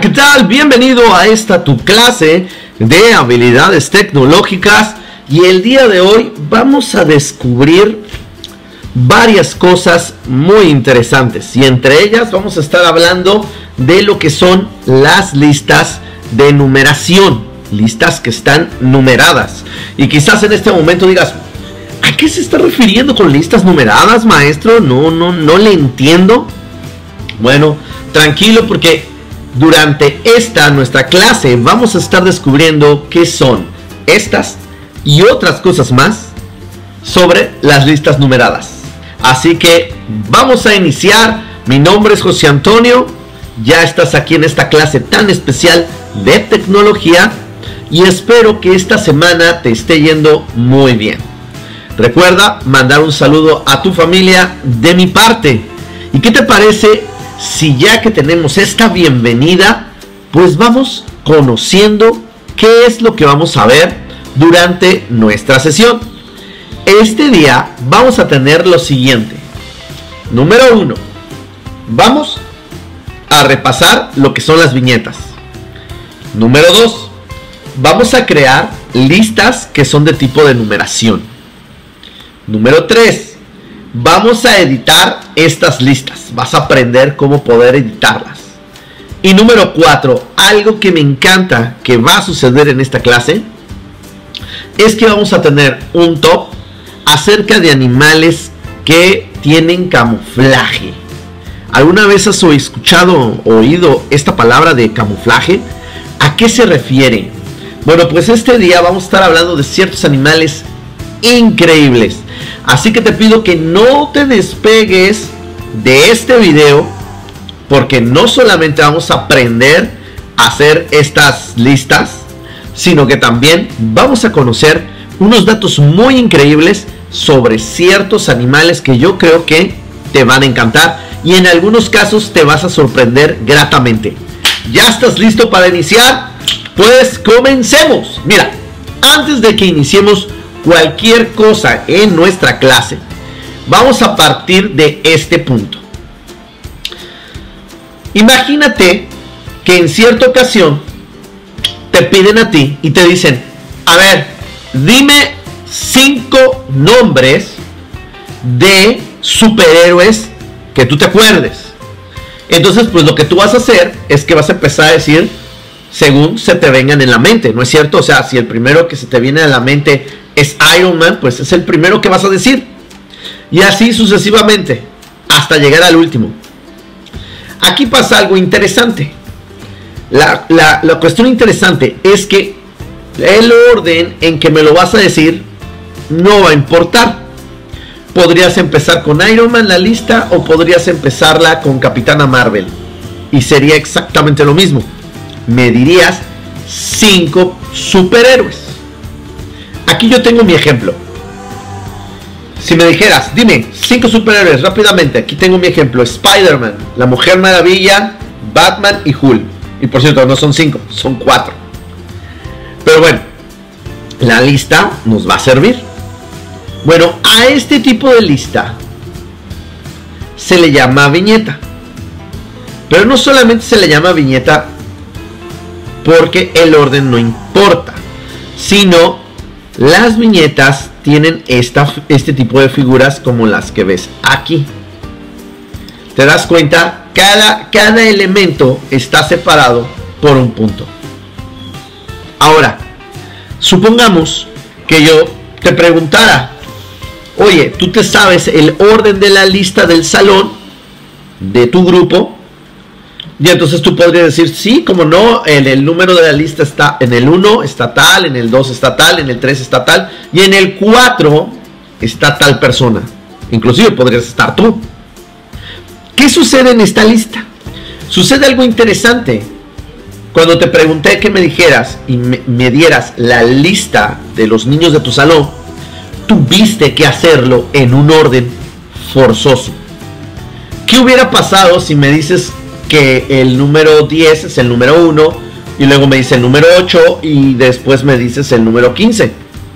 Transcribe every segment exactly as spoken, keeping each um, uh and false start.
¿qué tal? Bienvenido a esta tu clase de habilidades tecnológicas y el día de hoy vamos a descubrir varias cosas muy interesantes y entre ellas vamos a estar hablando de lo que son las listas de numeración, listas que están numeradas. Y quizás en este momento digas, ¿a qué se está refiriendo con listas numeradas, maestro? No, no, no le entiendo. Bueno, tranquilo, porque durante esta nuestra clase vamos a estar descubriendo qué son estas y otras cosas más sobre las listas numeradas. Así que vamos a iniciar. Mi nombre es José Antonio. Ya estás aquí en esta clase tan especial de tecnología y espero que esta semana te esté yendo muy bien. Recuerda mandar un saludo a tu familia de mi parte. ¿Y qué te parece si ya que tenemos esta bienvenida, pues vamos conociendo qué es lo que vamos a ver durante nuestra sesión? Este día vamos a tener lo siguiente. Número uno, vamos a repasar lo que son las viñetas. Número dos, vamos a crear listas que son de tipo de numeración. Número tres, vamos a editar estas listas. Vas a aprender cómo poder editarlas. Y número cuatro, algo que me encanta que va a suceder en esta clase es que vamos a tener un top acerca de animales que tienen camuflaje. ¿Alguna vez has escuchado o oído esta palabra de camuflaje? ¿A qué se refiere? Bueno, pues este día vamos a estar hablando de ciertos animales increíbles. Así que te pido que no te despegues de este video, porque no solamente vamos a aprender a hacer estas listas, sino que también vamos a conocer unos datos muy increíbles sobre ciertos animales que yo creo que te van a encantar y en algunos casos te vas a sorprender gratamente. ¿Ya estás listo para iniciar? Pues comencemos. Mira, antes de que iniciemos cualquier cosa en nuestra clase, vamos a partir de este punto. Imagínate que en cierta ocasión te piden a ti y te dicen, a ver, dime cinco nombres de superhéroes que tú te acuerdes. Entonces, pues lo que tú vas a hacer es que vas a empezar a decir según se te vengan en la mente, ¿no es cierto? O sea, si el primero que se te viene a la mente es Iron Man, pues es el primero que vas a decir. Y así sucesivamente, hasta llegar al último. Aquí pasa algo interesante. La, la, la cuestión interesante es que el orden en que me lo vas a decir no va a importar. Podrías empezar con Iron Man la lista o podrías empezarla con Capitana Marvel. Y sería exactamente lo mismo. Me dirías cinco superhéroes. Aquí yo tengo mi ejemplo. Si me dijeras, dime cinco superhéroes rápidamente, aquí tengo mi ejemplo: Spider-Man, la Mujer Maravilla, Batman y Hulk. Y por cierto, no son cinco, son cuatro. Pero bueno, la lista nos va a servir. Bueno, a este tipo de lista se le llama viñeta. Pero no solamente se le llama viñeta porque el orden no importa, sino las viñetas tienen esta, este tipo de figuras como las que ves aquí. ¿Te das cuenta? Cada, cada elemento está separado por un punto. Ahora, supongamos que yo te preguntara, oye, ¿tú te sabes el orden de la lista del salón de tu grupo? Y entonces tú podrías decir, sí, como no, en el número de la lista está, en el uno está tal, en el dos está tal, en el tres está tal, y en el cuatro está tal persona. Inclusive podrías estar tú. ¿Qué sucede en esta lista? Sucede algo interesante. Cuando te pregunté que me dijeras y me, me dieras la lista de los niños de tu salón, tuviste que hacerlo en un orden forzoso. ¿Qué hubiera pasado si me dices que el número diez es el número uno y luego me dices el número ocho y después me dices el número quince?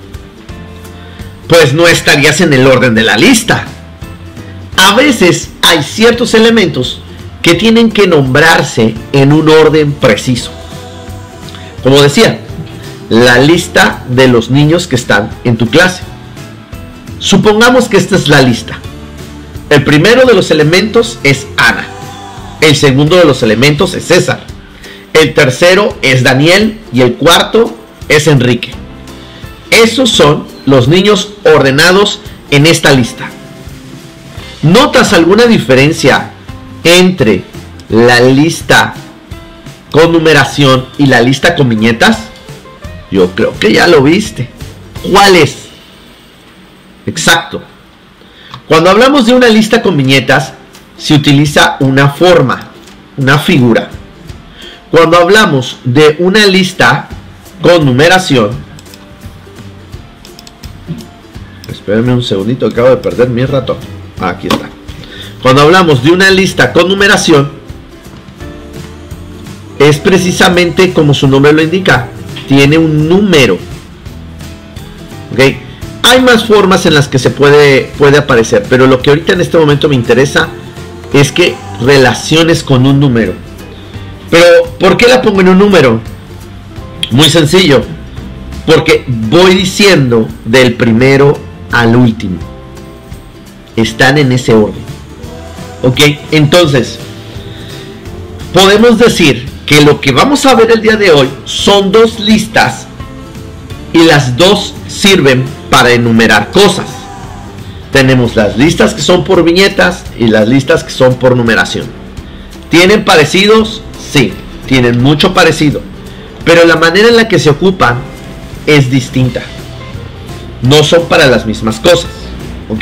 Pues no estarías en el orden de la lista. A veces hay ciertos elementos que tienen que nombrarse en un orden preciso. Como decía, la lista de los niños que están en tu clase. Supongamos que esta es la lista. El primero de los elementos es Ana. El segundo de los elementos es César. El tercero es Daniel y el cuarto es Enrique. Esos son los niños ordenados en esta lista. ¿Notas alguna diferencia entre la lista con numeración y la lista con viñetas? Yo creo que ya lo viste. ¿Cuál es? Exacto. Cuando hablamos de una lista con viñetas, se utiliza una forma, una figura. Cuando hablamos de una lista con numeración, espérenme un segundito, acabo de perder mi ratón. Aquí está. Cuando hablamos de una lista con numeración, es precisamente como su nombre lo indica, tiene un número. ¿Ok? Hay más formas en las que se puede, puede aparecer, pero lo que ahorita en este momento me interesa es que relaciones con un número. Pero, ¿por qué la pongo en un número? Muy sencillo. Porque voy diciendo del primero al último. Están en ese orden. Ok, entonces podemos decir que lo que vamos a ver el día de hoy son dos listas y las dos sirven para enumerar cosas. Tenemos las listas que son por viñetas y las listas que son por numeración. ¿Tienen parecidos? Sí, tienen mucho parecido, pero la manera en la que se ocupan es distinta. No son para las mismas cosas, ¿ok?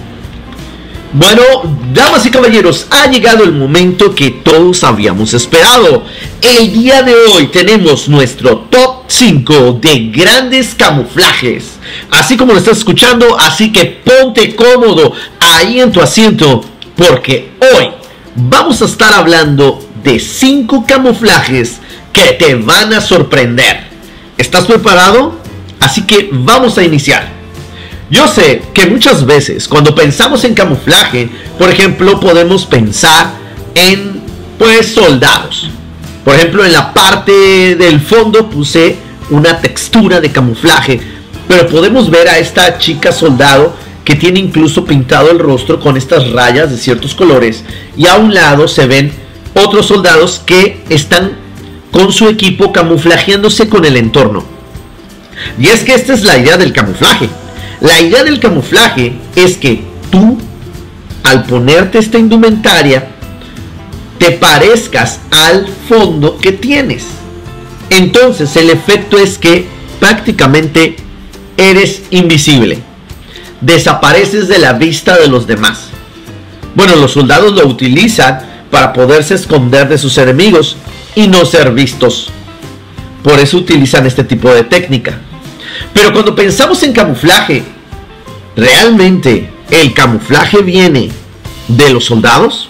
Bueno, damas y caballeros, ha llegado el momento que todos habíamos esperado. El día de hoy tenemos nuestro top cinco de grandes camuflajes. Así como lo estás escuchando, así que ponte cómodo ahí en tu asiento, porque hoy vamos a estar hablando de cinco camuflajes que te van a sorprender. ¿Estás preparado? Así que vamos a iniciar. Yo sé que muchas veces cuando pensamos en camuflaje, por ejemplo, podemos pensar en, pues, soldados. Por ejemplo, en la parte del fondo puse una textura de camuflaje, pero podemos ver a esta chica soldado que tiene incluso pintado el rostro con estas rayas de ciertos colores, y a un lado se ven otros soldados que están con su equipo camuflajeándose con el entorno. Y es que esta es la idea del camuflaje. La idea del camuflaje es que tú, al ponerte esta indumentaria, te parezcas al fondo que tienes. Entonces el efecto es que prácticamente eres invisible. Desapareces de la vista de los demás. Bueno, los soldados lo utilizan para poderse esconder de sus enemigos y no ser vistos. Por eso utilizan este tipo de técnica. Pero cuando pensamos en camuflaje, ¿realmente el camuflaje viene de los soldados?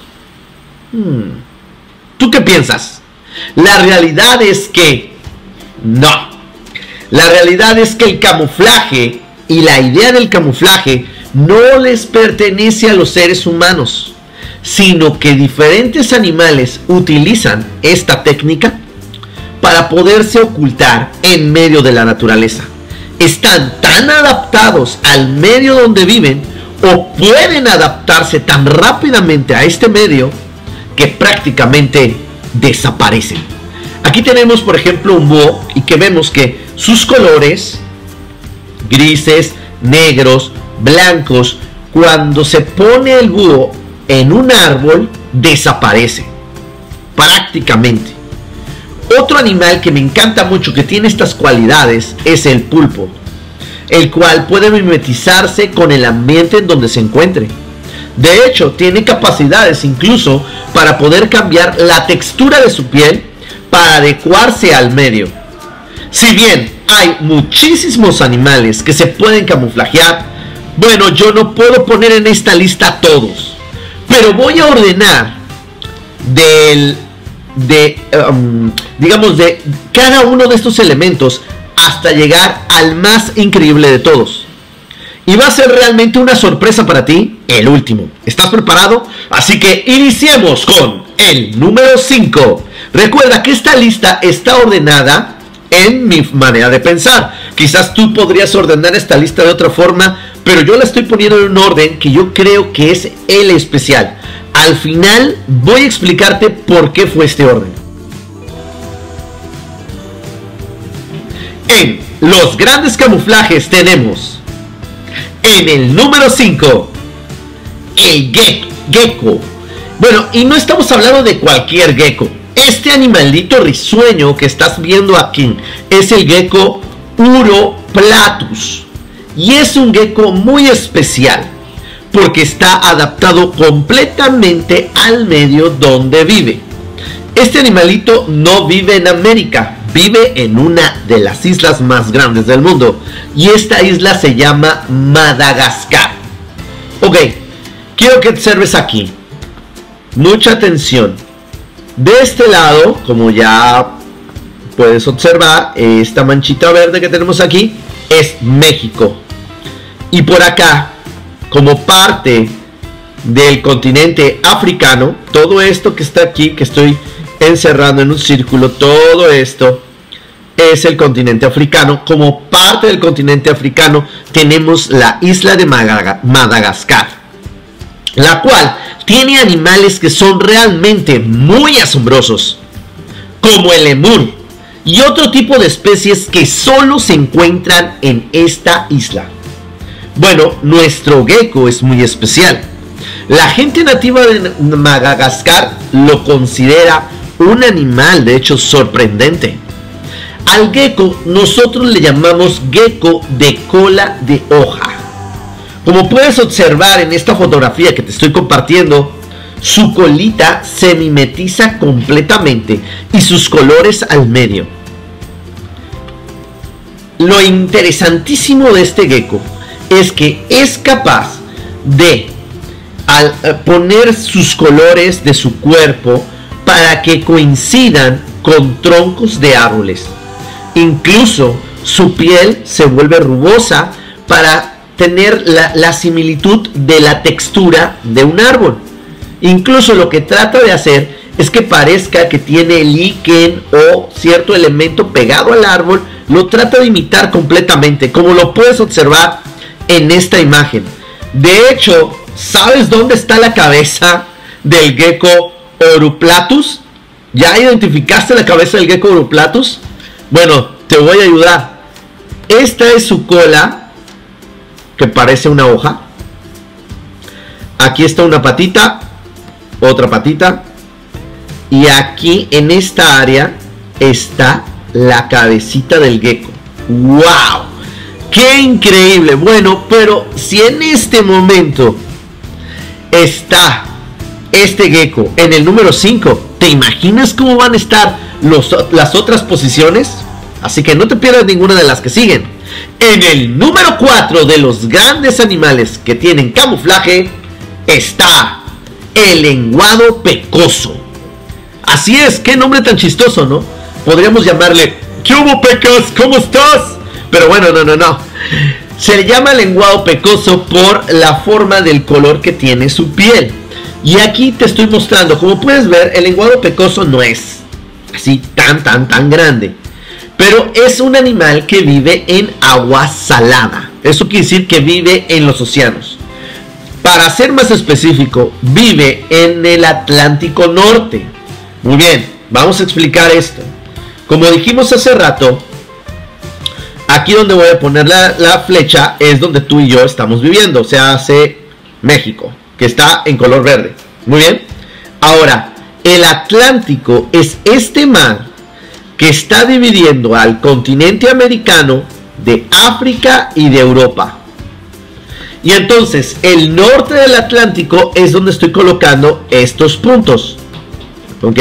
Hmm. ¿Tú qué piensas? La realidad es que no. La realidad es que el camuflaje y la idea del camuflaje no les pertenece a los seres humanos, sino que diferentes animales utilizan esta técnica para poderse ocultar en medio de la naturaleza. Están tan adaptados al medio donde viven, o pueden adaptarse tan rápidamente a este medio, que prácticamente desaparecen. Aquí tenemos, por ejemplo, un búho, y que vemos que sus colores, grises, negros, blancos, cuando se pone el búho en un árbol, desaparece prácticamente. Otro animal que me encanta mucho, que tiene estas cualidades, es el pulpo, el cual puede mimetizarse con el ambiente en donde se encuentre. De hecho, tiene capacidades incluso para poder cambiar la textura de su piel para adecuarse al medio. Si bien hay muchísimos animales que se pueden camuflajear, bueno, yo no puedo poner en esta lista todos, pero voy a ordenar del de um, digamos de cada uno de estos elementos hasta llegar al más increíble de todos, y va a ser realmente una sorpresa para ti el último. ¿Estás preparado? Así que iniciemos con el número cinco. Recuerda que esta lista está ordenada en mi manera de pensar. Quizás tú podrías ordenar esta lista de otra forma, pero yo la estoy poniendo en un orden que yo creo que es el especial. Al final voy a explicarte por qué fue este orden. En los grandes camuflajes tenemos en el número cinco el gecko. Bueno, y no estamos hablando de cualquier gecko. Este animalito risueño que estás viendo aquí es el gecko Uroplatus. Y es un gecko muy especial porque está adaptado completamente al medio donde vive. Este animalito no vive en América, vive en una de las islas más grandes del mundo. Y esta isla se llama Madagascar. Ok, quiero que observes aquí. Mucha atención. De este lado, como ya puedes observar, esta manchita verde que tenemos aquí es México. Y por acá, como parte del continente africano, todo esto que está aquí, que estoy encerrando en un círculo, todo esto es el continente africano. Como parte del continente africano tenemos la isla de Madagascar, la cual tiene animales que son realmente muy asombrosos, como el lemur y otro tipo de especies que solo se encuentran en esta isla. Bueno, nuestro gecko es muy especial. La gente nativa de Madagascar lo considera un animal, de hecho, sorprendente. Al gecko nosotros le llamamos gecko de cola de hoja. Como puedes observar en esta fotografía que te estoy compartiendo, su colita se mimetiza completamente y sus colores al medio. Lo interesantísimo de este gecko es que es capaz de al poner sus colores de su cuerpo para que coincidan con troncos de árboles. Incluso su piel se vuelve rugosa para tener la, la similitud de la textura de un árbol. Incluso lo que trata de hacer es que parezca que tiene líquen o cierto elemento pegado al árbol. Lo trata de imitar completamente, como lo puedes observar en esta imagen. De hecho, ¿sabes dónde está la cabeza del gecko Uroplatus? ¿Ya identificaste la cabeza del gecko Uroplatus? Bueno, te voy a ayudar. Esta es su cola, que parece una hoja. Aquí está una patita, otra patita, y aquí en esta área está la cabecita del gecko. ¡Wow! ¡Qué increíble! Bueno, pero si en este momento está este gecko en el número cinco, ¿te imaginas cómo van a estar los, las otras posiciones? Así que no te pierdas ninguna de las que siguen. En el número cuatro de los grandes animales que tienen camuflaje está el lenguado pecoso. Así es, qué nombre tan chistoso, ¿no? Podríamos llamarle ¿qué hubo, Pecas? ¿Cómo estás? Pero bueno, no, no, no. Se le llama lenguado pecoso por la forma del color que tiene su piel. Y aquí te estoy mostrando, como puedes ver, el lenguado pecoso no es así tan, tan, tan grande. Pero es un animal que vive en agua salada. Eso quiere decir que vive en los océanos. Para ser más específico, vive en el Atlántico Norte. Muy bien, vamos a explicar esto. Como dijimos hace rato, aquí donde voy a poner la, la flecha es donde tú y yo estamos viviendo. O sea, hace México, que está en color verde. Muy bien. Ahora, el Atlántico es este mar que está dividiendo al continente americano de África y de Europa. Y entonces el norte del Atlántico es donde estoy colocando estos puntos, ¿ok?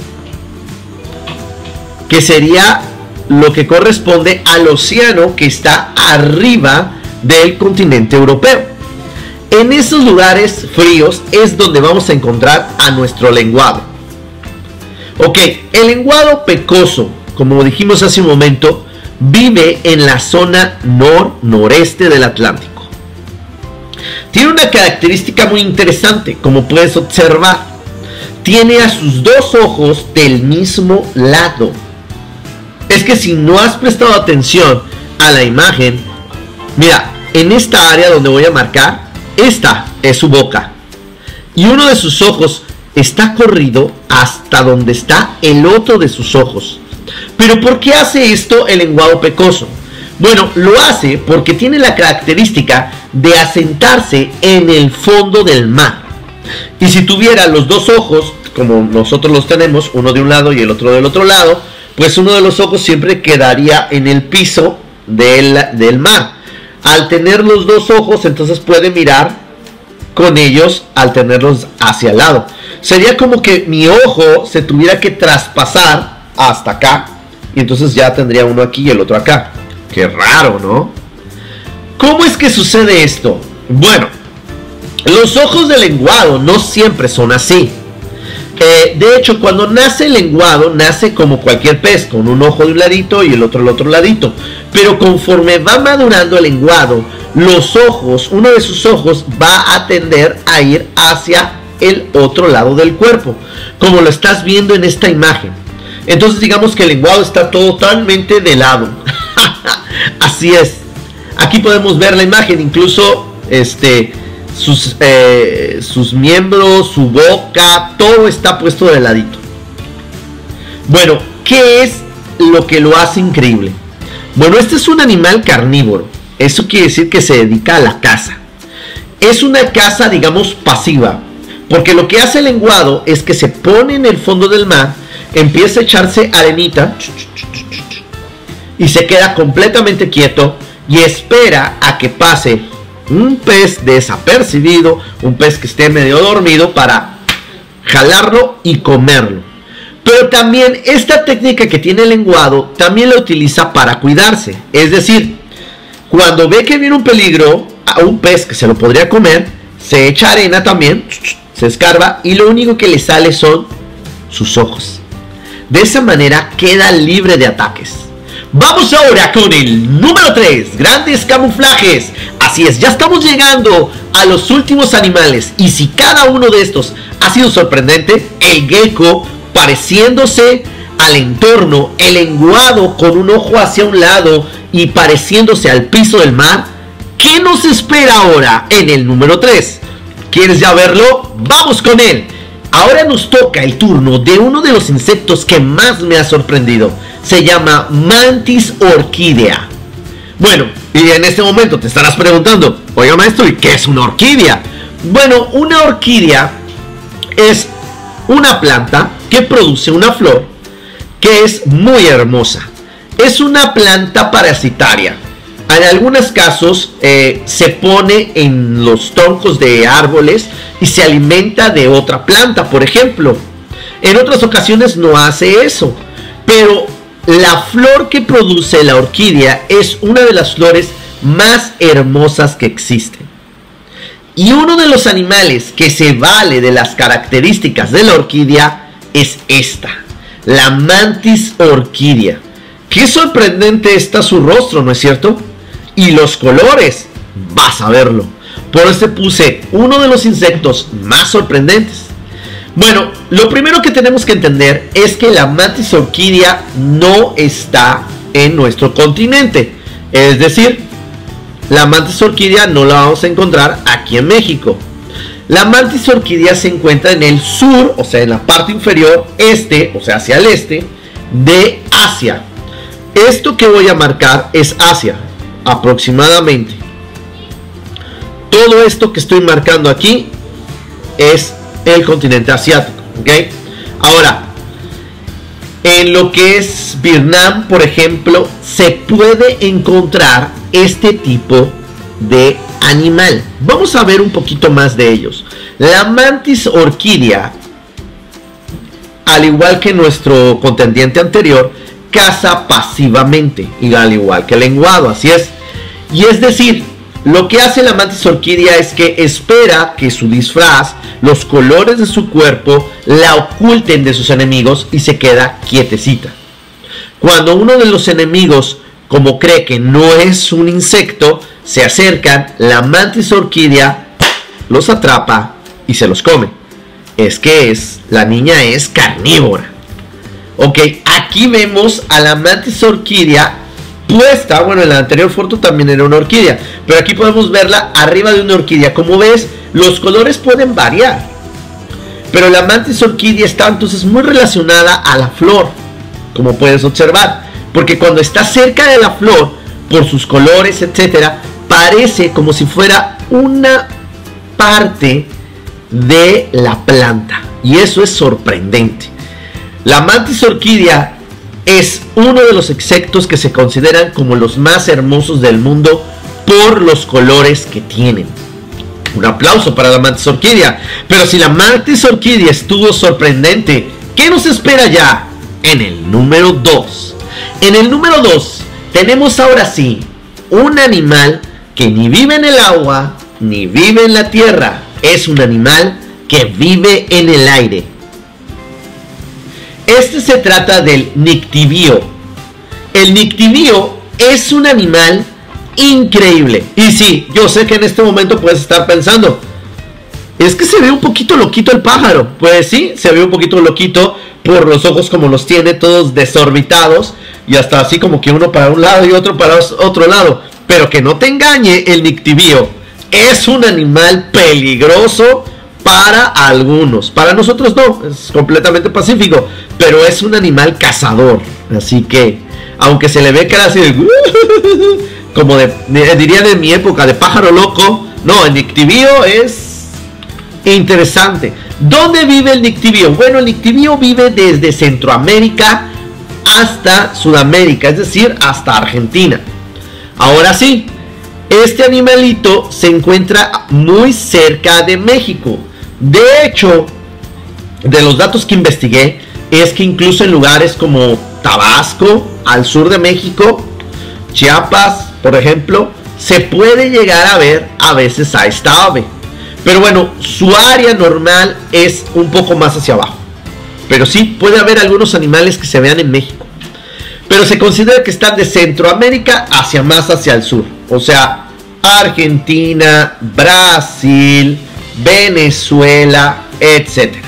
Que sería lo que corresponde al océano que está arriba del continente europeo. En esos lugares fríos es donde vamos a encontrar a nuestro lenguado. Ok, el lenguado pecoso, como dijimos hace un momento, vive en la zona nor-noreste del Atlántico. Tiene una característica muy interesante, como puedes observar. tiene a sus dos ojos del mismo lado. Es que si no has prestado atención a la imagen, mira, en esta área donde voy a marcar, esta es su boca. Y uno de sus ojos está corrido hasta donde está el otro de sus ojos. Pero ¿por qué hace esto el lenguado pecoso? Bueno, lo hace porque tiene la característica de asentarse en el fondo del mar. Y si tuviera los dos ojos, como nosotros los tenemos, uno de un lado y el otro del otro lado, pues uno de los ojos siempre quedaría en el piso del, del mar. Al tener los dos ojos, entonces puede mirar con ellos al tenerlos hacia el lado. Sería como que mi ojo se tuviera que traspasar hasta acá, y entonces ya tendría uno aquí y el otro acá. Qué raro, ¿no? ¿Cómo es que sucede esto? Bueno, los ojos del lenguado no siempre son así. Eh, de hecho, cuando nace el lenguado, nace como cualquier pez, con un ojo de un ladito y el otro del otro ladito. Pero conforme va madurando el lenguado, los ojos, uno de sus ojos va a tender a ir hacia el otro lado del cuerpo, como lo estás viendo en esta imagen. Entonces digamos que el lenguado está totalmente de lado. Así es. Aquí podemos ver la imagen, incluso este, sus, eh, sus miembros, su boca, todo está puesto de ladito. Bueno, ¿qué es lo que lo hace increíble? Bueno, este es un animal carnívoro. Eso quiere decir que se dedica a la caza. Es una caza, digamos, pasiva, porque lo que hace el lenguado es que se pone en el fondo del mar, empieza a echarse arenita y se queda completamente quieto y espera a que pase un pez desapercibido, un pez que esté medio dormido, para jalarlo y comerlo. Pero también esta técnica que tiene el lenguado también la utiliza para cuidarse. Es decir, cuando ve que viene un peligro, a un pez que se lo podría comer, se echa arena también, se escarba y lo único que le sale son sus ojos. De esa manera queda libre de ataques. Vamos ahora con el número tres, grandes camuflajes. Así es, ya estamos llegando a los últimos animales. Y si cada uno de estos ha sido sorprendente, el gecko pareciéndose al entorno, el lenguado con un ojo hacia un lado y pareciéndose al piso del mar, ¿qué nos espera ahora en el número tres? ¿Quieres ya verlo? ¡Vamos con él! Ahora nos toca el turno de uno de los insectos que más me ha sorprendido. Se llama Mantis orquídea. Bueno, y en este momento te estarás preguntando, oiga maestro, ¿y qué es una orquídea? Bueno, una orquídea es una planta que produce una flor que es muy hermosa. Es una planta parasitaria. En algunos casos eh, se pone en los troncos de árboles y se alimenta de otra planta, por ejemplo. En otras ocasiones no hace eso, pero la flor que produce la orquídea es una de las flores más hermosas que existen. Y uno de los animales que se vale de las características de la orquídea es esta, la Mantis orquídea. Qué sorprendente está su rostro, ¿no es cierto? Y los colores, vas a verlo. Por eso puse uno de los insectos más sorprendentes. Bueno, lo primero que tenemos que entender es que la Mantis orquídea no está en nuestro continente. Es decir, la Mantis orquídea no la vamos a encontrar aquí en México. La Mantis orquídea se encuentra en el sur, o sea, en la parte inferior este, o sea, hacia el este, de Asia. Esto que voy a marcar es Asia, aproximadamente. Todo esto que estoy marcando aquí es el continente asiático, ¿ok? Ahora, en lo que es Vietnam, por ejemplo, se puede encontrar este tipo de animal. Vamos a ver un poquito más de ellos. La Mantis orquídea, al igual que nuestro contendiente anterior, caza pasivamente, y al igual que el lenguado, así es. Y es decir, lo que hace la Mantis orquídea es que espera que su disfraz, los colores de su cuerpo, la oculten de sus enemigos y se queda quietecita. Cuando uno de los enemigos, como cree que no es un insecto, se acercan, la Mantis orquídea los atrapa y se los come. es que es, la niña es carnívora. Ok, aquí vemos a la mantis orquídea puesta, bueno, en la anterior foto también era una orquídea, pero aquí podemos verla arriba de una orquídea. Como ves, los colores pueden variar, pero la mantis orquídea está entonces muy relacionada a la flor, como puedes observar, porque cuando está cerca de la flor, por sus colores, etcétera, parece como si fuera una parte de la planta, y eso es sorprendente. La mantis orquídea es uno de los insectos que se consideran como los más hermosos del mundo por los colores que tienen. Un aplauso para la mantis orquídea. Pero si la mantis orquídea estuvo sorprendente, ¿qué nos espera ya en el número dos? En el número dos tenemos ahora sí un animal que ni vive en el agua ni vive en la tierra. Es un animal que vive en el aire. Este se trata del nictivío. El nictivío es un animal increíble. Y sí, yo sé que en este momento puedes estar pensando, es que se ve un poquito loquito el pájaro. Pues sí, se ve un poquito loquito por los ojos como los tiene, todos desorbitados, y hasta así como que uno para un lado y otro para otro lado. Pero que no te engañe, el nictivío es un animal peligroso para algunos. Para nosotros no, es completamente pacífico, pero es un animal cazador. Así que, aunque se le ve cara así de, como de, diría de mi época, de pájaro loco, no, el nictivío es interesante. ¿Dónde vive el nictivío? Bueno, el nictivío vive desde Centroamérica hasta Sudamérica, es decir, hasta Argentina. Ahora sí, este animalito se encuentra muy cerca de México. De hecho, de los datos que investigué, es que incluso en lugares como Tabasco, al sur de México, Chiapas, por ejemplo, se puede llegar a ver a veces a esta ave. Pero bueno, su área normal es un poco más hacia abajo. Pero sí, puede haber algunos animales que se vean en México. Pero se considera que están de Centroamérica hacia más hacia el sur. O sea, Argentina, Brasil, Venezuela, etcétera.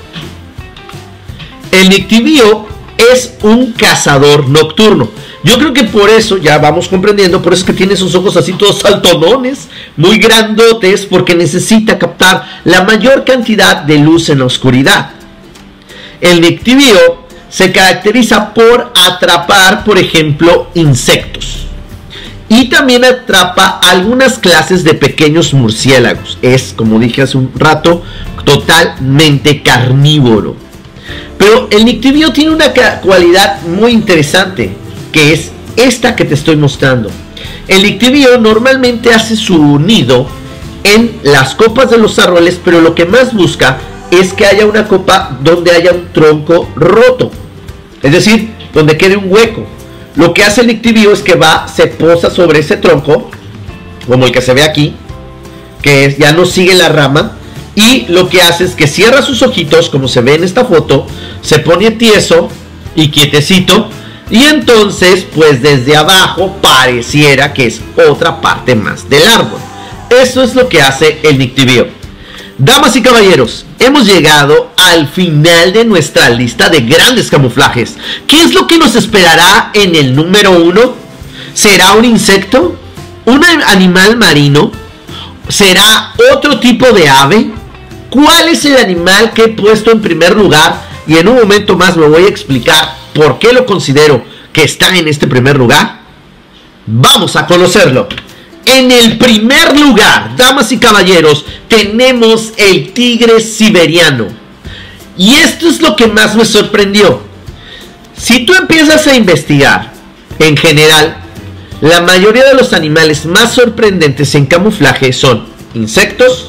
El nictivío es un cazador nocturno. Yo creo que por eso, ya vamos comprendiendo, por eso es que tiene sus ojos así todos saltonones, muy grandotes, porque necesita captar la mayor cantidad de luz en la oscuridad. El nictivío se caracteriza por atrapar, por ejemplo, insectos. Y también atrapa algunas clases de pequeños murciélagos. Es, como dije hace un rato, totalmente carnívoro. Pero el nictivío tiene una cualidad muy interesante, que es esta que te estoy mostrando. El nictivío normalmente hace su nido en las copas de los árboles, pero lo que más busca es que haya una copa donde haya un tronco roto. Es decir, donde quede un hueco. Lo que hace el nictivío es que va, se posa sobre ese tronco, como el que se ve aquí, que es, ya no sigue la rama, y lo que hace es que cierra sus ojitos, como se ve en esta foto, se pone tieso y quietecito, y entonces, pues desde abajo pareciera que es otra parte más del árbol. Eso es lo que hace el nictivío. Damas y caballeros, hemos llegado al final de nuestra lista de grandes camuflajes. ¿Qué es lo que nos esperará en el número uno? ¿Será un insecto? ¿Un animal marino? ¿Será otro tipo de ave? ¿Cuál es el animal que he puesto en primer lugar? Y en un momento más me voy a explicar por qué lo considero que está en este primer lugar. Vamos a conocerlo. En el primer lugar, damas y caballeros, tenemos el tigre siberiano. Y esto es lo que más me sorprendió. Si tú empiezas a investigar, en general, la mayoría de los animales más sorprendentes en camuflaje son insectos,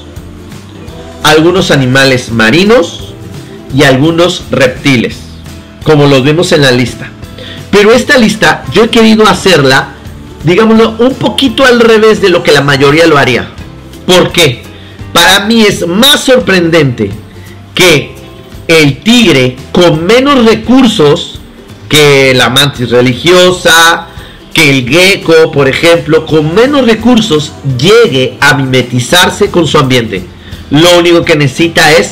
algunos animales marinos y algunos reptiles, como los vemos en la lista. Pero esta lista yo he querido hacerla, digámoslo, un poquito al revés de lo que la mayoría lo haría. ¿Por qué? Para mí es más sorprendente que el tigre con menos recursos que la mantis religiosa, que el gecko, por ejemplo, con menos recursos llegue a mimetizarse con su ambiente. Lo único que necesita es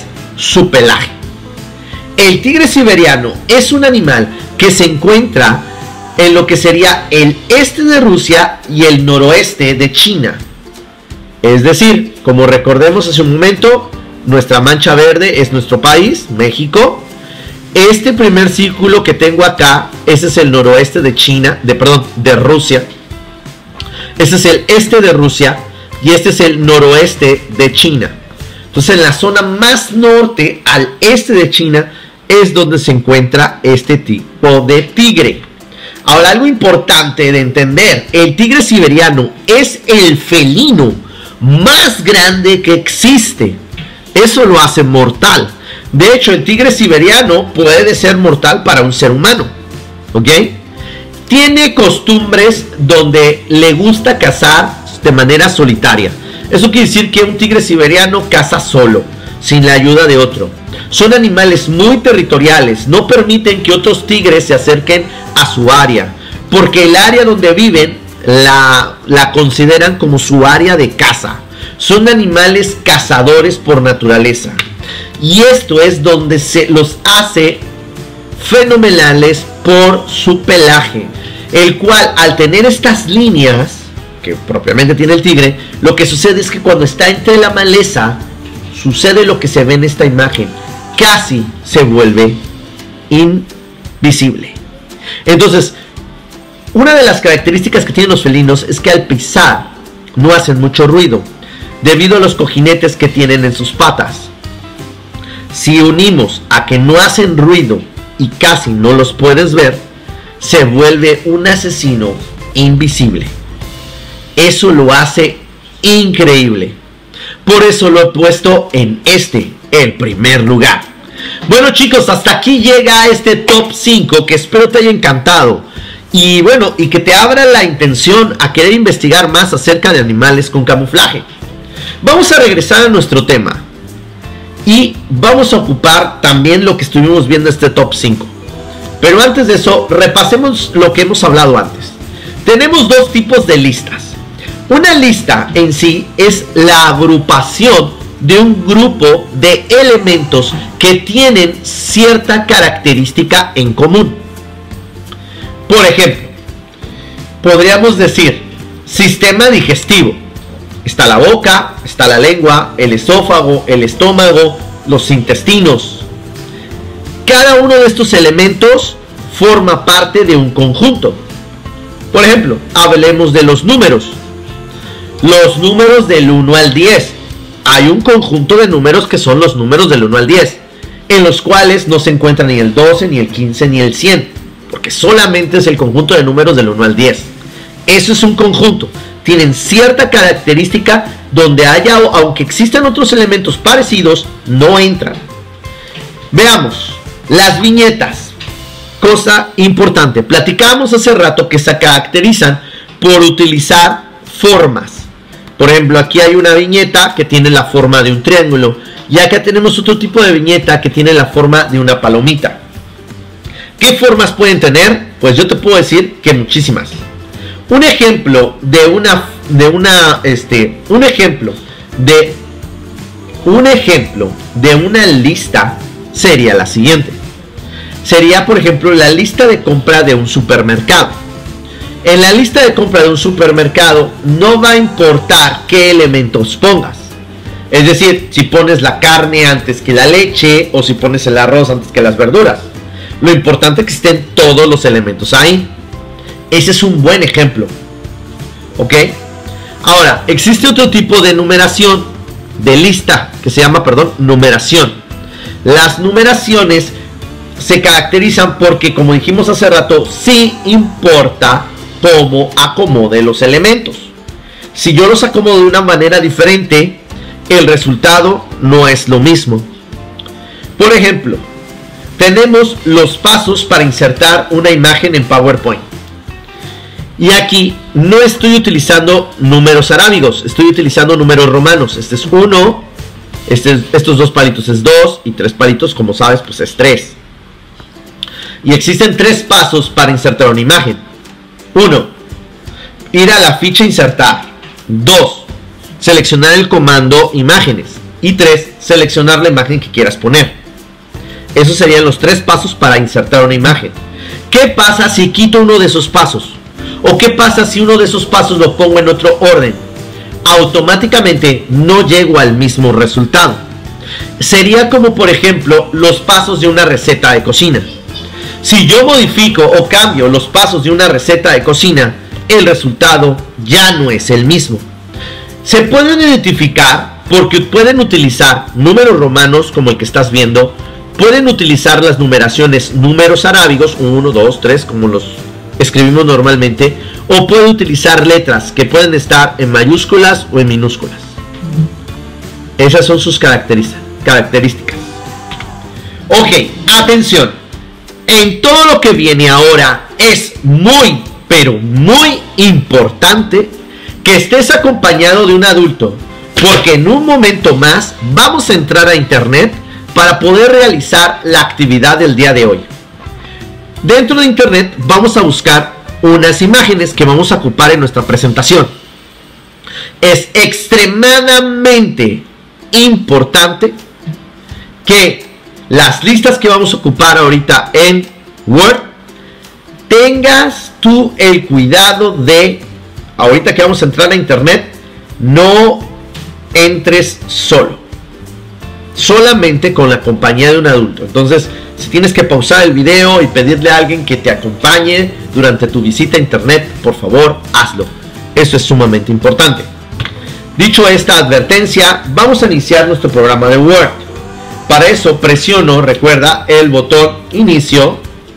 su pelaje. El tigre siberiano es un animal que se encuentra en lo que sería el este de Rusia y el noroeste de China. Es decir, como recordemos hace un momento, nuestra mancha verde es nuestro país, México. Este primer círculo que tengo acá, ese es el noroeste de China, de perdón, de Rusia. Ese es el este de Rusia y este es el noroeste de China. Entonces, en la zona más norte, al este de China, es donde se encuentra este tipo de tigre. Ahora, algo importante de entender, el tigre siberiano es el felino más grande que existe. Eso lo hace mortal. De hecho, el tigre siberiano puede ser mortal para un ser humano, ¿ok? Tiene costumbres donde le gusta cazar de manera solitaria. Eso quiere decir que un tigre siberiano caza solo, sin la ayuda de otro. Son animales muy territoriales, no permiten que otros tigres se acerquen a su área, porque el área donde viven la, la consideran como su área de caza. Son animales cazadores por naturaleza. Y esto es donde se los hace fenomenales por su pelaje, el cual, al tener estas líneas que propiamente tiene el tigre, lo que sucede es que cuando está entre la maleza, sucede lo que se ve en esta imagen, casi se vuelve invisible. Entonces, una de las características que tienen los felinos es que al pisar no hacen mucho ruido, debido a los cojinetes que tienen en sus patas. Si unimos a que no hacen ruido y casi no los puedes ver, se vuelve un asesino invisible. Eso lo hace increíble. Por eso lo he puesto en este, el primer lugar. Bueno, chicos, hasta aquí llega este top cinco que espero te haya encantado. Y bueno, y que te abra la intención a querer investigar más acerca de animales con camuflaje. Vamos a regresar a nuestro tema. Y vamos a ocupar también lo que estuvimos viendo este top cinco. Pero antes de eso, repasemos lo que hemos hablado antes. Tenemos dos tipos de listas. Una lista en sí es la agrupación de un grupo de elementos que tienen cierta característica en común. Por ejemplo, podríamos decir sistema digestivo. Está la boca, está la lengua, el esófago, el estómago, los intestinos. Cada uno de estos elementos forma parte de un conjunto. Por ejemplo, hablemos de los números. Los números del uno al diez. Hay un conjunto de números que son los números del uno al diez, en los cuales no se encuentra ni el doce, ni el quince, ni el cien, porque solamente es el conjunto de números del uno al diez. Eso es un conjunto. Tienen cierta característica donde haya, aunque existan otros elementos parecidos, no entran. Veamos, las viñetas. Cosa importante. Platicábamos hace rato que se caracterizan por utilizar formas. Por ejemplo, aquí hay una viñeta que tiene la forma de un triángulo. Y acá tenemos otro tipo de viñeta que tiene la forma de una palomita. ¿Qué formas pueden tener? Pues yo te puedo decir que muchísimas. Un ejemplo de una de una este un ejemplo de un ejemplo de una lista sería la siguiente. Sería, por ejemplo, la lista de compra de un supermercado. En la lista de compra de un supermercado no va a importar qué elementos pongas. Es decir, si pones la carne antes que la leche o si pones el arroz antes que las verduras. Lo importante es que estén todos los elementos ahí. Ese es un buen ejemplo. ¿Ok? Ahora, existe otro tipo de numeración de lista que se llama, perdón, numeración. Las numeraciones se caracterizan porque, como dijimos hace rato, sí importa cómo acomode los elementos. Si yo los acomodo de una manera diferente, el resultado no es lo mismo. Por ejemplo, tenemos los pasos para insertar una imagen en PowerPoint. Y aquí no estoy utilizando números arábigos, estoy utilizando números romanos. Este es uno, este, estos dos palitos es dos y tres palitos, como sabes, pues es tres. Y existen tres pasos para insertar una imagen. Uno, ir a la ficha insertar. Dos, seleccionar el comando imágenes. Y tres, seleccionar la imagen que quieras poner. Esos serían los tres pasos para insertar una imagen. ¿Qué pasa si quito uno de esos pasos? ¿O qué pasa si uno de esos pasos lo pongo en otro orden? Automáticamente no llego al mismo resultado. Sería como, por ejemplo, los pasos de una receta de cocina. Si yo modifico o cambio los pasos de una receta de cocina, el resultado ya no es el mismo. Se pueden identificar porque pueden utilizar números romanos como el que estás viendo, pueden utilizar las numeraciones números arábigos, uno, dos, tres, como los escribimos normalmente, o pueden utilizar letras que pueden estar en mayúsculas o en minúsculas. Esas son sus características. Ok, atención. En todo lo que viene ahora es muy, pero muy importante que estés acompañado de un adulto, porque en un momento más vamos a entrar a internet para poder realizar la actividad del día de hoy. Dentro de internet vamos a buscar unas imágenes que vamos a ocupar en nuestra presentación. Es extremadamente importante que las listas que vamos a ocupar ahorita en Word, tengas tú el cuidado de, ahorita que vamos a entrar a internet, no entres solo, solamente con la compañía de un adulto. Entonces, si tienes que pausar el video y pedirle a alguien que te acompañe durante tu visita a internet, por favor, hazlo. Eso es sumamente importante. Dicho esta advertencia, vamos a iniciar nuestro programa de Word. Para eso presiono, recuerda, el botón inicio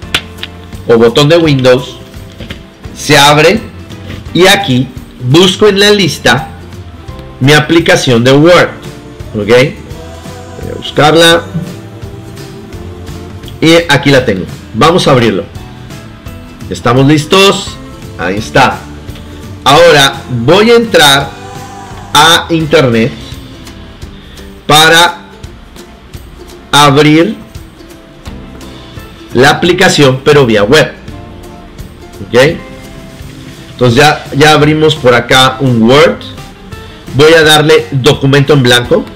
o botón de Windows, se abre y aquí busco en la lista mi aplicación de Word. Ok, voy a buscarla y aquí la tengo. Vamos a abrirlo. ¿Estamos listos? Ahí está. Ahora voy a entrar a internet para abrir la aplicación, pero vía web. Ok, entonces ya, ya abrimos por acá un Word. Voy a darle documento en blanco.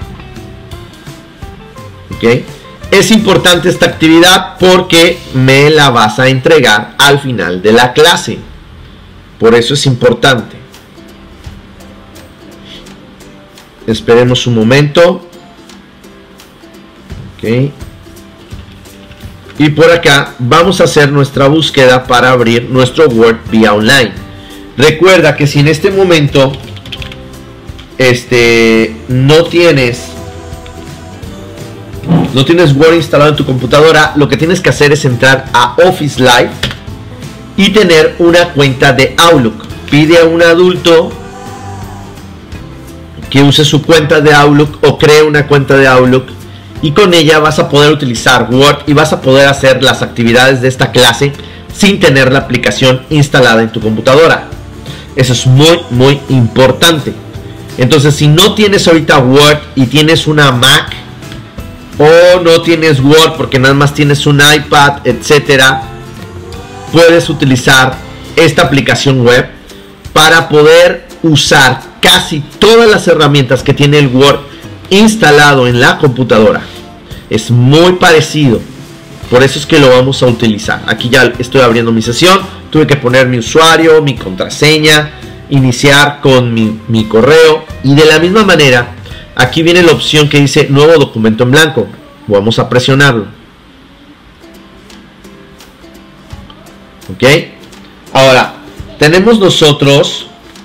Ok, es importante esta actividad porque me la vas a entregar al final de la clase, por eso es importante. Esperemos un momento. Okay. Y por acá vamos a hacer nuestra búsqueda para abrir nuestro Word vía online. Recuerda que si en este momento este, no tienes no tienes Word instalado en tu computadora, lo que tienes que hacer es entrar a Office Live y tener una cuenta de Outlook. Pide a un adulto que use su cuenta de Outlook o cree una cuenta de Outlook, y con ella vas a poder utilizar Word y vas a poder hacer las actividades de esta clase sin tener la aplicación instalada en tu computadora. Eso es muy muy importante. Entonces, si no tienes ahorita Word y tienes una Mac, o no tienes Word porque nada más tienes un iPad, etcétera, puedes utilizar esta aplicación web para poder usar casi todas las herramientas que tiene el Word instalado en la computadora. Es muy parecido, por eso es que lo vamos a utilizar. Aquí ya estoy abriendo mi sesión. Tuve que poner mi usuario, mi contraseña, iniciar con mi, mi correo, y de la misma manera aquí viene la opción que dice nuevo documento en blanco. Vamos a presionarlo. Ok, ahora tenemos nosotros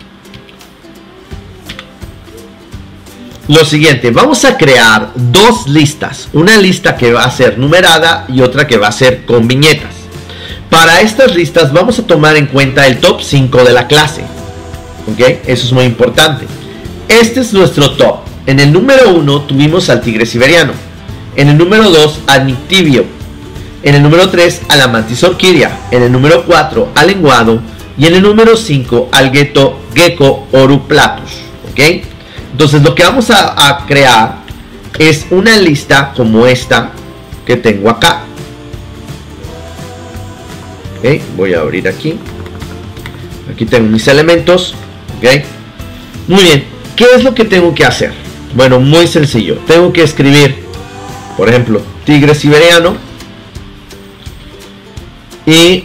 lo siguiente. Vamos a crear dos listas, una lista que va a ser numerada y otra que va a ser con viñetas. Para estas listas vamos a tomar en cuenta el top cinco de la clase. Ok, eso es muy importante. Este es nuestro top. En el número uno tuvimos al tigre siberiano, en el número dos al Nictibio, en el número tres a la mantis orquídea, en el número cuatro al lenguado y en el número cinco al gecko, gecko oruplatus. Ok, entonces lo que vamos a, a crear es una lista como esta que tengo acá. Ok, voy a abrir aquí. Aquí tengo mis elementos. Ok, muy bien. ¿Qué es lo que tengo que hacer? Bueno, muy sencillo. Tengo que escribir, por ejemplo, tigre siberiano. Y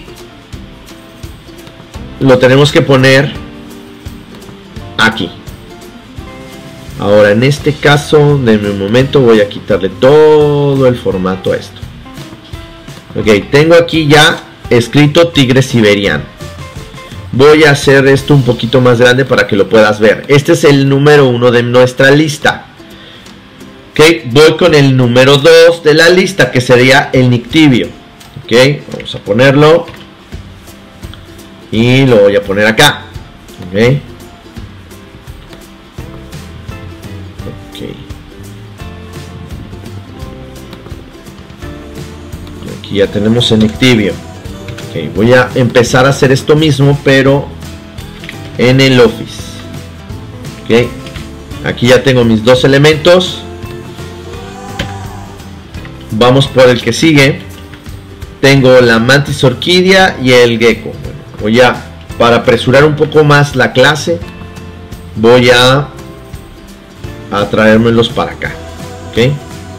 lo tenemos que poner aquí. Ahora, en este caso, denme un momento, voy a quitarle todo el formato a esto. Ok, tengo aquí ya escrito tigre siberiano. Voy a hacer esto un poquito más grande para que lo puedas ver. Este es el número uno de nuestra lista. Ok, voy con el número dos de la lista, que sería el Nictibio. Ok, vamos a ponerlo. Y lo voy a poner acá. Ok. Aquí ya tenemos el Nictibio. Okay, voy a empezar a hacer esto mismo, pero en el Office. Okay, aquí ya tengo mis dos elementos. Vamos por el que sigue. Tengo la mantis orquídea y el gecko. Bueno, voy a, para apresurar un poco más la clase, voy a, a traérmelos para acá. Okay.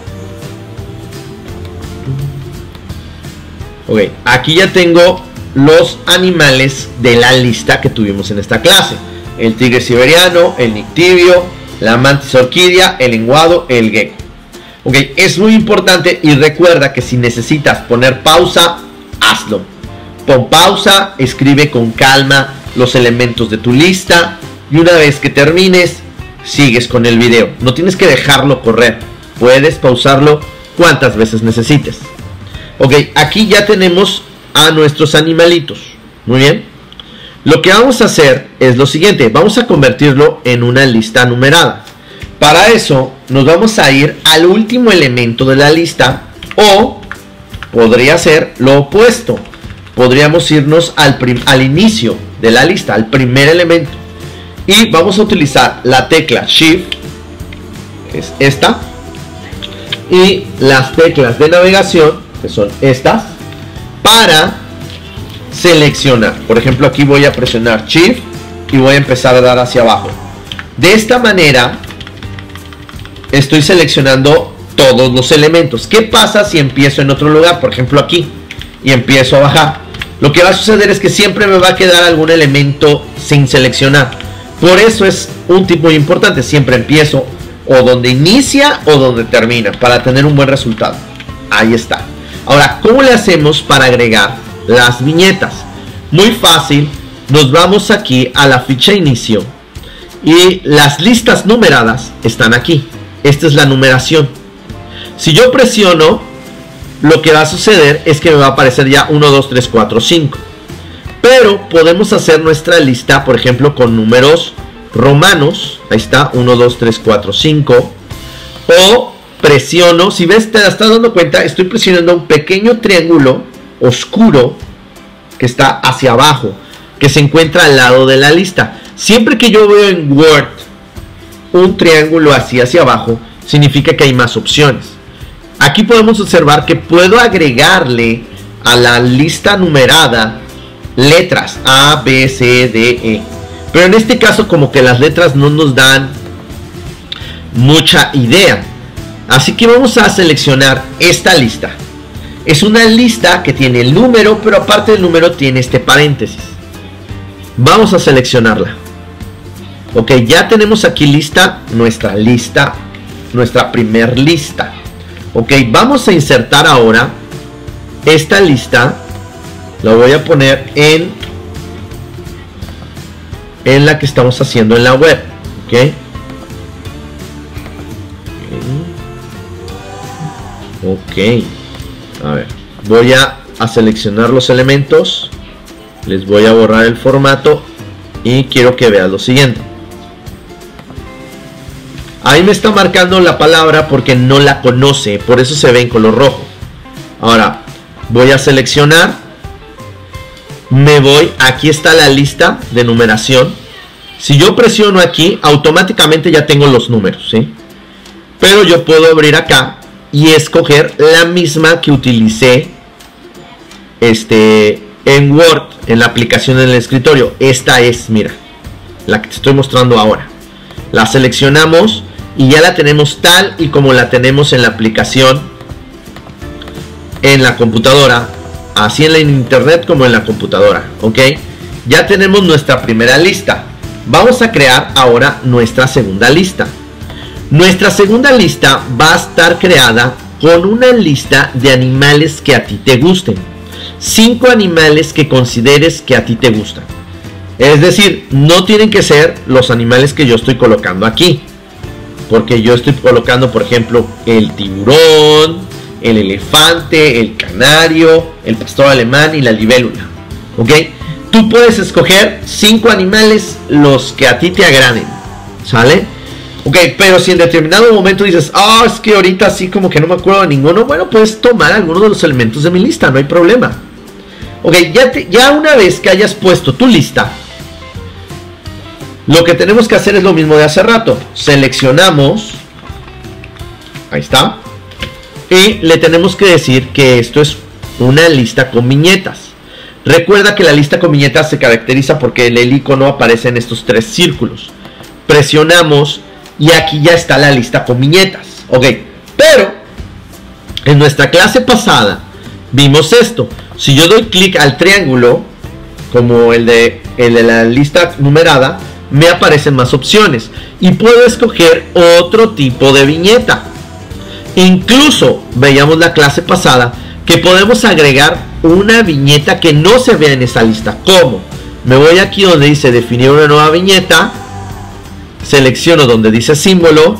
Ok, aquí ya tengo los animales de la lista que tuvimos en esta clase. El tigre siberiano, el Nictibio, la mantis orquídea, el lenguado, el gecko. Ok, es muy importante y recuerda que si necesitas poner pausa, hazlo. Pon pausa, escribe con calma los elementos de tu lista y una vez que termines, sigues con el video. No tienes que dejarlo correr, puedes pausarlo cuantas veces necesites. Ok, aquí ya tenemos a nuestros animalitos. Muy bien. Lo que vamos a hacer es lo siguiente. Vamos a convertirlo en una lista numerada. Para eso nos vamos a ir al último elemento de la lista. O podría ser lo opuesto. Podríamos irnos al, al inicio de la lista, al primer elemento. Y vamos a utilizar la tecla Shift, que es esta. Y las teclas de navegación, que son estas, para seleccionar. Por ejemplo, aquí voy a presionar Shift y voy a empezar a dar hacia abajo. De esta manera estoy seleccionando todos los elementos. ¿Qué pasa si empiezo en otro lugar? Por ejemplo, aquí, y empiezo a bajar. Lo que va a suceder es que siempre me va a quedar algún elemento sin seleccionar. Por eso es un tip muy importante. Siempre empiezo o donde inicia o donde termina, para tener un buen resultado. Ahí está. Ahora, ¿cómo le hacemos para agregar las viñetas? Muy fácil, nos vamos aquí a la ficha inicio y las listas numeradas están aquí. Esta es la numeración. Si yo presiono, lo que va a suceder es que me va a aparecer ya uno, dos, tres, cuatro, cinco. Pero podemos hacer nuestra lista, por ejemplo, con números romanos. Ahí está, uno, dos, tres, cuatro, cinco. O presiono, si ves, te estás dando cuenta, estoy presionando un pequeño triángulo oscuro que está hacia abajo, que se encuentra al lado de la lista. Siempre que yo veo en Word un triángulo así hacia abajo, significa que hay más opciones. Aquí podemos observar que puedo agregarle a la lista numerada letras A, B, C, D, E. Pero en este caso como que las letras no nos dan mucha idea. Así que vamos a seleccionar esta lista. Es una lista que tiene el número, pero aparte del número tiene este paréntesis. Vamos a seleccionarla. Ok, ya tenemos aquí lista, nuestra lista, nuestra primer lista. Ok, vamos a insertar ahora esta lista. La voy a poner en, en la que estamos haciendo en la web. Ok. Ok, a ver, voy a, a seleccionar los elementos, les voy a borrar el formato y quiero que veas lo siguiente. Ahí me está marcando la palabra porque no la conoce, por eso se ve en color rojo. Ahora voy a seleccionar, me voy, aquí está la lista de numeración. Si yo presiono aquí, automáticamente ya tengo los números, ¿sí? Pero yo puedo abrir acá y escoger la misma que utilicé este, en Word, en la aplicación en el escritorio. Esta es, mira, la que te estoy mostrando ahora. La seleccionamos y ya la tenemos tal y como la tenemos en la aplicación en la computadora, así en la internet como en la computadora, ¿ok? Ya tenemos nuestra primera lista. Vamos a crear ahora nuestra segunda lista. Nuestra segunda lista va a estar creada con una lista de animales que a ti te gusten. Cinco animales que consideres que a ti te gustan. Es decir, no tienen que ser los animales que yo estoy colocando aquí. Porque yo estoy colocando, por ejemplo, el tiburón, el elefante, el canario, el pastor alemán y la libélula. ¿Ok? Tú puedes escoger cinco animales, los que a ti te agraden. ¿Sale? Ok, pero si en determinado momento dices, ah, oh, es que ahorita sí como que no me acuerdo de ninguno, bueno, puedes tomar alguno de los elementos de mi lista, no hay problema. Ok, ya, te, ya una vez que hayas puesto tu lista, lo que tenemos que hacer es lo mismo de hace rato. Seleccionamos, ahí está, y le tenemos que decir que esto es una lista con viñetas. Recuerda que la lista con viñetas se caracteriza porque el, el icono aparece en estos tres círculos. Presionamos y aquí ya está la lista con viñetas. Ok, pero en nuestra clase pasada vimos esto. Si yo doy clic al triángulo, como el de, el de la lista numerada, me aparecen más opciones y puedo escoger otro tipo de viñeta. Incluso veíamos la clase pasada que podemos agregar una viñeta que no se vea en esa lista. ¿Cómo? Me voy aquí donde dice definir una nueva viñeta, selecciono donde dice símbolo,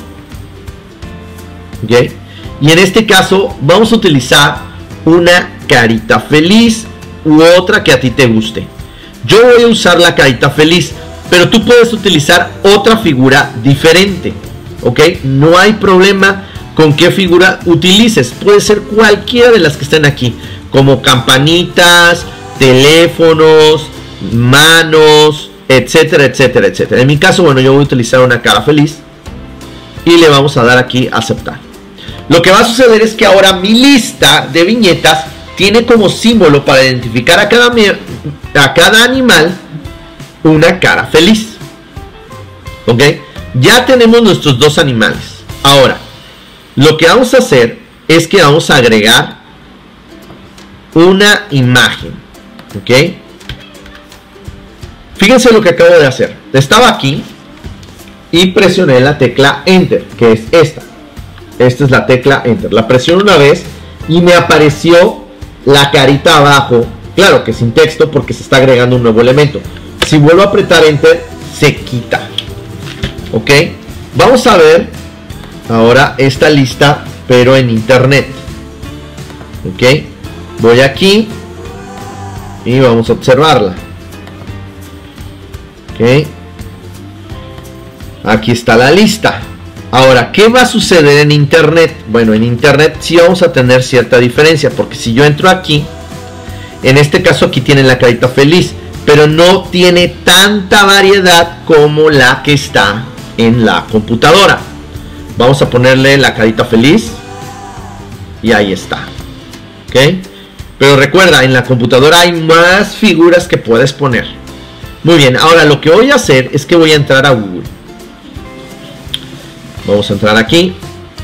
¿okay? Y en este caso vamos a utilizar una carita feliz u otra que a ti te guste. Yo voy a usar la carita feliz, pero tú puedes utilizar otra figura diferente, ¿ok? No hay problema con qué figura utilices, puede ser cualquiera de las que están aquí, como campanitas, teléfonos, manos, etcétera, etcétera, etcétera. En mi caso, bueno, yo voy a utilizar una cara feliz y le vamos a dar aquí a aceptar. Lo que va a suceder es que ahora mi lista de viñetas tiene como símbolo para identificar a cada, a cada animal una cara feliz. ¿Ok? Ya tenemos nuestros dos animales. Ahora, lo que vamos a hacer es que vamos a agregar una imagen. ¿Ok? Fíjense lo que acabo de hacer. Estaba aquí y presioné la tecla Enter, que es esta. Esta es la tecla Enter. La presiono una vez y me apareció la carita abajo. Claro que sin texto porque se está agregando un nuevo elemento. Si vuelvo a apretar Enter, se quita. ¿Ok? Vamos a ver ahora esta lista, pero en internet. ¿Ok? Voy aquí y vamos a observarla. ¿Ok? Aquí está la lista. Ahora, ¿qué va a suceder en internet? Bueno, en internet sí vamos a tener cierta diferencia, porque si yo entro aquí, en este caso aquí tiene la carita feliz, pero no tiene tanta variedad como la que está en la computadora. Vamos a ponerle la carita feliz y ahí está. ¿Ok? Pero recuerda, en la computadora hay más figuras que puedes poner. Muy bien, ahora lo que voy a hacer es que voy a entrar a Google. Vamos a entrar aquí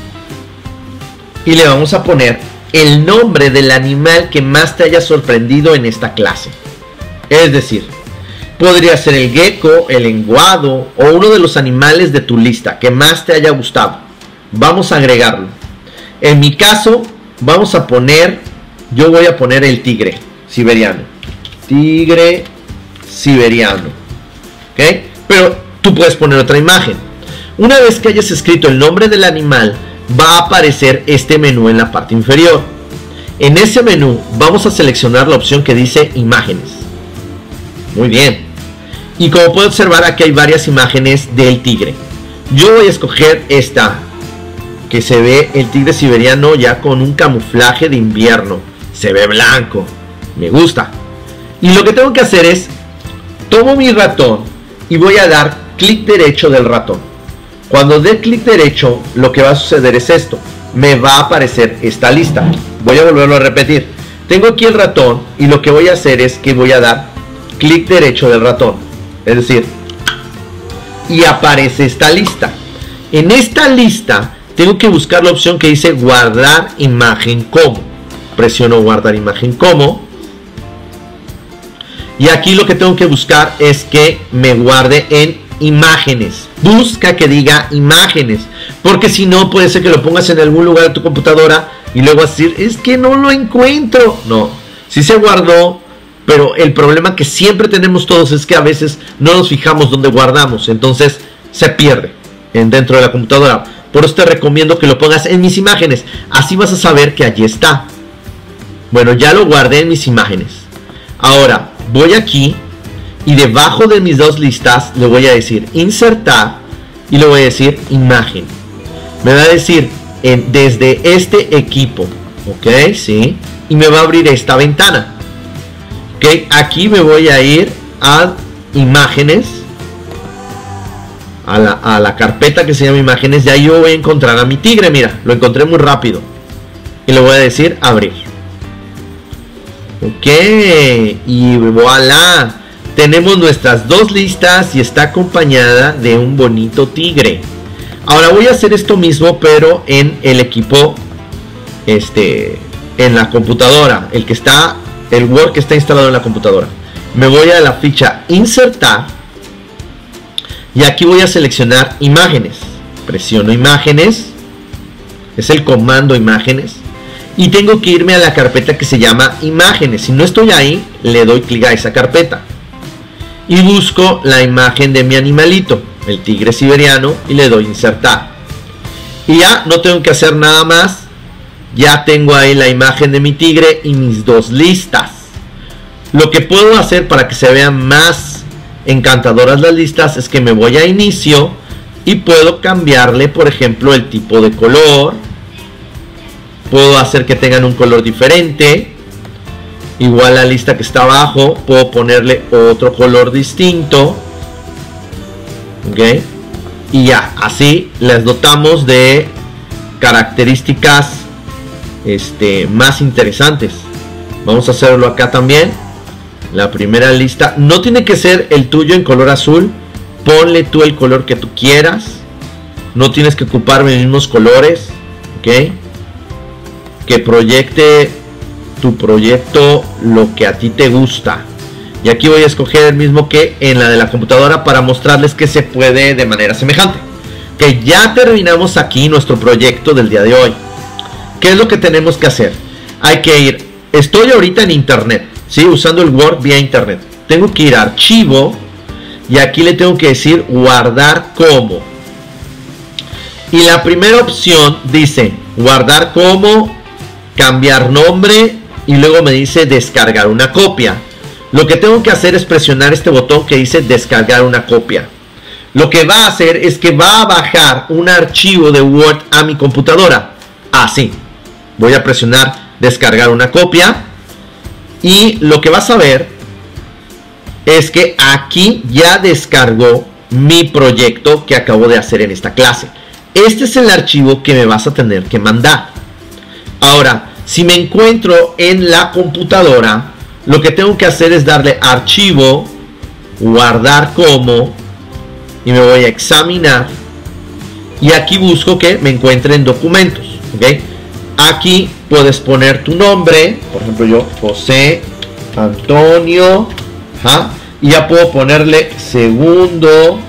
y le vamos a poner el nombre del animal que más te haya sorprendido en esta clase. Es decir, podría ser el gecko, el lenguado o uno de los animales de tu lista que más te haya gustado. Vamos a agregarlo. En mi caso, vamos a poner, yo voy a poner el tigre siberiano. Tigre siberiano. ¿Ok? Pero tú puedes poner otra imagen. Una vez que hayas escrito el nombre del animal, va a aparecer este menú en la parte inferior. En ese menú vamos a seleccionar la opción que dice imágenes. Muy bien. Y como puedes observar, aquí hay varias imágenes del tigre. Yo voy a escoger esta, que se ve el tigre siberiano ya con un camuflaje de invierno. Se ve blanco. Me gusta. Y lo que tengo que hacer es, tomo mi ratón y voy a dar clic derecho del ratón. Cuando dé clic derecho, lo que va a suceder es esto. Me va a aparecer esta lista. Voy a volverlo a repetir. Tengo aquí el ratón y lo que voy a hacer es que voy a dar clic derecho del ratón. Es decir, y aparece esta lista. En esta lista tengo que buscar la opción que dice guardar imagen como. Presiono guardar imagen como. Y aquí lo que tengo que buscar es que me guarde en imágenes. Busca que diga imágenes, porque si no puede ser que lo pongas en algún lugar de tu computadora y luego vas a decir, es que no lo encuentro. No, sí se guardó, pero el problema que siempre tenemos todos es que a veces no nos fijamos dónde guardamos, entonces se pierde en dentro de la computadora. Por eso te recomiendo que lo pongas en mis imágenes, así vas a saber que allí está. Bueno, ya lo guardé en mis imágenes. Ahora voy aquí y debajo de mis dos listas le voy a decir insertar y le voy a decir imagen. Me va a decir en, desde este equipo, ok, sí, y me va a abrir esta ventana. Ok, aquí me voy a ir a imágenes, a la, a la carpeta que se llama imágenes, y ahí yo voy a encontrar a mi tigre. Mira, lo encontré muy rápido y le voy a decir abrir. Ok, y voilà, tenemos nuestras dos listas y está acompañada de un bonito tigre. Ahora voy a hacer esto mismo, pero en el equipo, este, en la computadora, el que está, el Word que está instalado en la computadora. Me voy a la ficha insertar y aquí voy a seleccionar imágenes. Presiono imágenes, es el comando imágenes. Y tengo que irme a la carpeta que se llama imágenes. Si no estoy ahí, le doy clic a esa carpeta. Y busco la imagen de mi animalito, el tigre siberiano, y le doy insertar. Y ya no tengo que hacer nada más. Ya tengo ahí la imagen de mi tigre y mis dos listas. Lo que puedo hacer para que se vean más encantadoras las listas es que me voy a inicio y puedo cambiarle, por ejemplo, el tipo de color. Puedo hacer que tengan un color diferente. Igual la lista que está abajo, puedo ponerle otro color distinto. Ok. Y ya, así les dotamos de características este, más interesantes. Vamos a hacerlo acá también. La primera lista. No tiene que ser el tuyo en color azul. Ponle tú el color que tú quieras. No tienes que ocupar los mismos colores. Ok. Que proyecte tu proyecto lo que a ti te gusta. Y aquí voy a escoger el mismo que en la de la computadora para mostrarles que se puede de manera semejante. Que ya terminamos aquí nuestro proyecto del día de hoy. ¿Qué es lo que tenemos que hacer? Hay que ir, estoy ahorita en internet, ¿sí? Usando el Word vía internet. Tengo que ir a archivo y aquí le tengo que decir guardar como. Y la primera opción dice guardar como, cambiar nombre y luego me dice descargar una copia. Lo que tengo que hacer es presionar este botón que dice descargar una copia. Lo que va a hacer es que va a bajar un archivo de Word a mi computadora. Así. Voy a presionar descargar una copia y lo que vas a ver es que aquí ya descargó mi proyecto que acabo de hacer en esta clase. Este es el archivo que me vas a tener que mandar. Ahora, si me encuentro en la computadora, lo que tengo que hacer es darle archivo, guardar como, y me voy a examinar. Y aquí busco que me encuentre en documentos. ¿Okay? Aquí puedes poner tu nombre, por ejemplo yo, José Antonio, ¿ja? Y ya puedo ponerle segundo.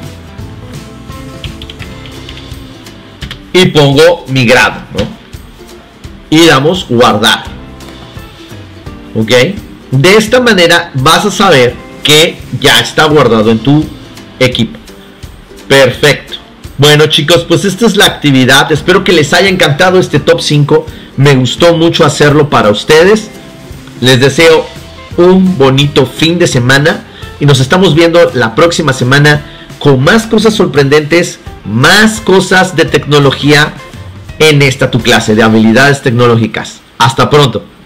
Y pongo mi grado, ¿no? Y damos guardar. ¿Ok? De esta manera vas a saber que ya está guardado en tu equipo. Perfecto. Bueno chicos, pues esta es la actividad. Espero que les haya encantado este top cinco. Me gustó mucho hacerlo para ustedes. Les deseo un bonito fin de semana. Y nos estamos viendo la próxima semana con más cosas sorprendentes, más cosas de tecnología en esta tu clase de habilidades tecnológicas. Hasta pronto.